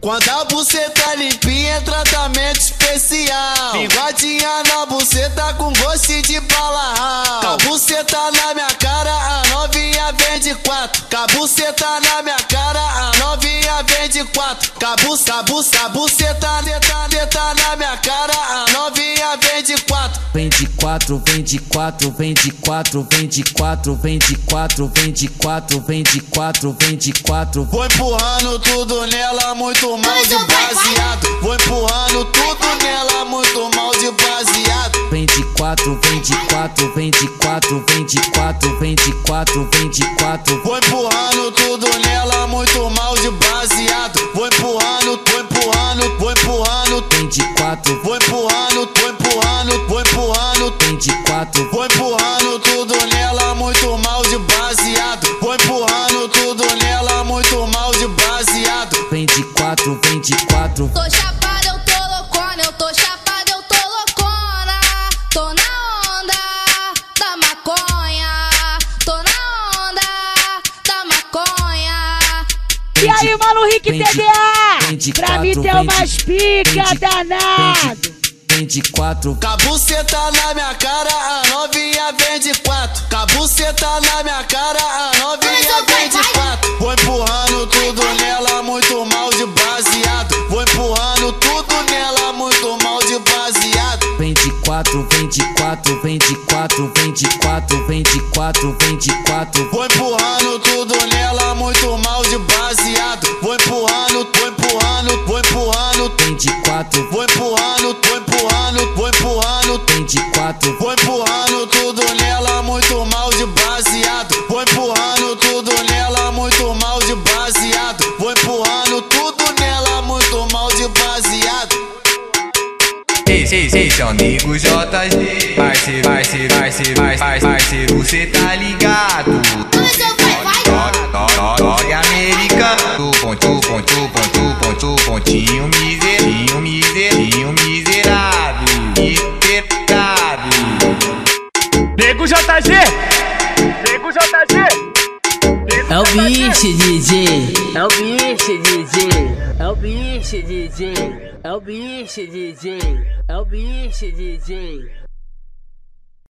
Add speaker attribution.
Speaker 1: Quando a buceta limpinha é tratamento especial. Bigodinha na buceta com gosto de bala. Com a buceta na minha cara, a novinha vem de quatro. Com a buceta na minha cara, a novinha vem de quatro. Com a buceta na minha cara, a novinha vem de quatro.
Speaker 2: Vem de quatro, vem de quatro, vem de quatro, vem de quatro, vem de quatro, vem de quatro, vem de quatro, vem de quatro.
Speaker 1: Vou empurrando tudo nela, muito mal de baseado. Vou empurrando tudo nela, muito mal de baseado.
Speaker 2: Vem de quatro, vem de quatro, vem de quatro, vem de quatro, vem de quatro, vem de quatro.
Speaker 1: Vou empurrando tudo nela, muito mal de baseado. Vou empurrando, vou empurrando, vou empurrando.
Speaker 2: Vem de quatro,
Speaker 1: vou empurrando, vou empurrando, vou empurrando.
Speaker 2: vem de quatro,
Speaker 1: Vou empurrando tudo nela, muito mal de baseado. Vou empurrando tudo nela, muito mal de baseado.
Speaker 2: vem de quatro, vem de quatro.
Speaker 3: Tô chapada, eu tô loucona, eu tô chapada, eu tô loucona. Tô na onda da maconha, tô na onda da maconha.
Speaker 4: E aí, mano, Rick
Speaker 2: vem de
Speaker 4: TDA? Pra
Speaker 2: quatro,
Speaker 4: mim tem
Speaker 2: vem
Speaker 4: umas
Speaker 2: de-
Speaker 4: pica danado.
Speaker 2: Vem de quatro,
Speaker 1: Com a buceta na minha cara, a novinha vem de quatro. Com a buceta na minha cara, a novinha vem de quatro. Vou empurrando tudo nela, muito mal de baseado. Vou empurrando tudo nela, muito mal de baseado.
Speaker 2: vem de quatro, vem de quatro, vem de quatro, vem de quatro, vem de quatro, vem de quatro.
Speaker 1: Vou empurrando tudo nela, muito mal de baseado. Vou empurrando, vou empurrando, vou empurrando.
Speaker 2: Vem de quatro,
Speaker 1: Vou empurrando, vou empurrando, vou empurrando.
Speaker 2: vem de quatro,
Speaker 1: Vou empurrando tudo nela, muito mal de baseado. Vou empurrando tudo nela, muito mal de baseado. Vou empurrando tudo nela, muito mal de baseado.
Speaker 5: Esse é o nego JG. Parceiro, cê tá ligado? Olha americano. Pontinho miserável.
Speaker 4: Nego JG! Nego JG!
Speaker 6: É o bicho, DJ. É o bicho, DJ. É o bicho, DJ. É o bicho, DJ. É o bicho, DJ.